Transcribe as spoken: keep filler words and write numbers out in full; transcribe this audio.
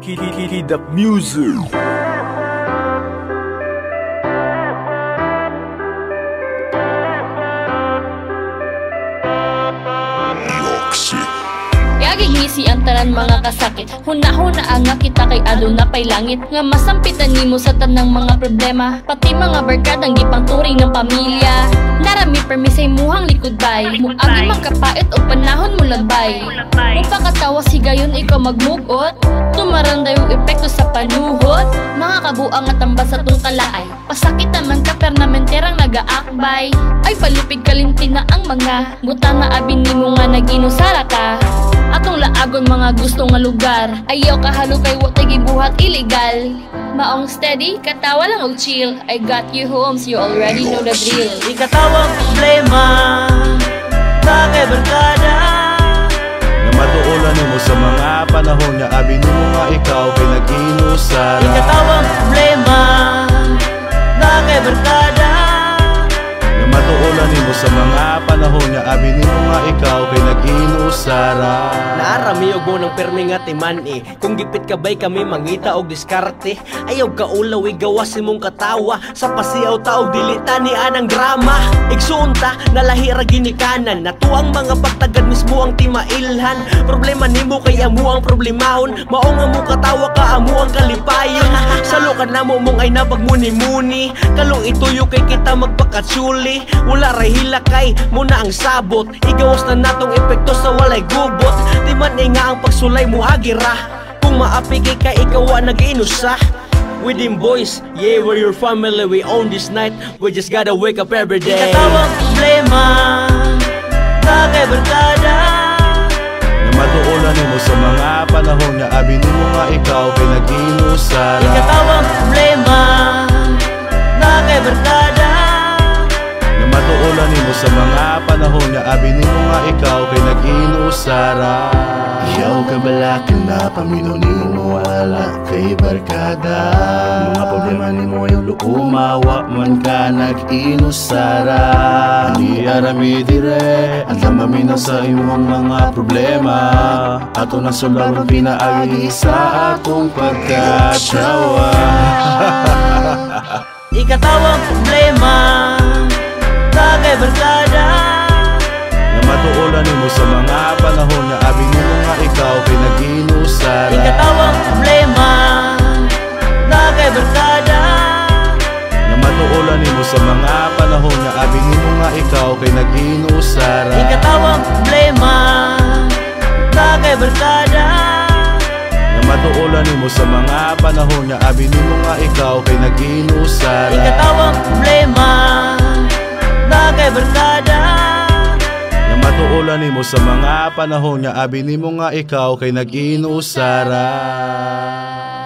Kid Up Music. Yagig ngisi ang tanan mga kasakit. Hunahuna ang nga kita kay aduna pay langit. Nga masampitan nimo sa tanang mga problema. Pati mga barkadang gipangturing ng pamilya. Narami permisay muhang likod bay. Muagi man kapait o panahon mo labay. Mupakatawa sigayon ikaw magmugot. Tumaranday yung epekto sa panuhot. Mga kabuang at tambas sa tong kalaay. Pasakit naman ka pernaменterang nagaakbay. Ay palipig kalimti na ang mga butana abin nimo nga naginusara ka. Atong laagon mga gusto nga lugar. Ayaw kahalo kay watay gibuhat illegal. Maong steady, katawa lang og chill. I got you homes, you already know the drill. Ikatawang problema na kay barkada. Nga matuulan nimo sa mga panahon nga abi nimo nga ikaw kay nag-inusara. Ikatawang problema na kay barkada. Nga matuulan nimo sa mga panahon nga abi nimo nga ikaw kay nag-inusara. Naarami og mo ng permi nga timan eh. Kung gipit kabay kami mangita og diskarte. Ayaw ka ulaw igawas imong katawa. Sa pasiyaw taog dilita ni anang drama. Igsunta nalahira ginikanan. Natuang mga pagtagad mismo ang timailhan. Problema nimo kay amo ang problemahon. Mao nga mo katawa ka amo ang kalipayon. Salukan namo mong ay napagmuni-muni. Kalong ituyo kay kita magpakatsuli. Wala rahila kay muna ang sabot. Igawas na natong epekto sa walay gubot. Di man eh nga ang pagsulay mo agira. Kung maapigay ka ikaw ang nag-inusa. With them boys, yeah we're your family. We own this night, we just gotta wake up every day. Ikatawang problema na kay barkada. Nga matuulan nimo sa mga panahon nga abi nimo nga ikaw kay nag-inusara. Ikatawang problema na kay barkada. Nga matuulan nimo sa mga panahon nga abi nimo nga ikaw kay nag-inusara. Iyaw ka balakin na pamino nimo wala kay barkada. Mga problema nimo yung luumawa man ka nag-inusara. Ani arami dire at lamaminaw sa imong mga problema. Ato na sulawang pinaagi sa atong pagkatsawa. Ikatawang problema na kay barkada. Nga matuulan nimo sa mga panahon nga abi nimo nga ikaw kay nag-inusara. Ikatawang problema na kay barkada. Nga matuulan nimo sa mga panahon nga abi nimo nga ikaw kay nag-inusara. Ikatawang problema na kay barkada. Nga matuulan nimo sa mga panahon nga abi nimo nga ikaw kay nag-inusara. Ikatawang problema na kay barkada. Nga matuulan nimo sa mga panahon nga abi nimo nga ikaw kay nag-inusara.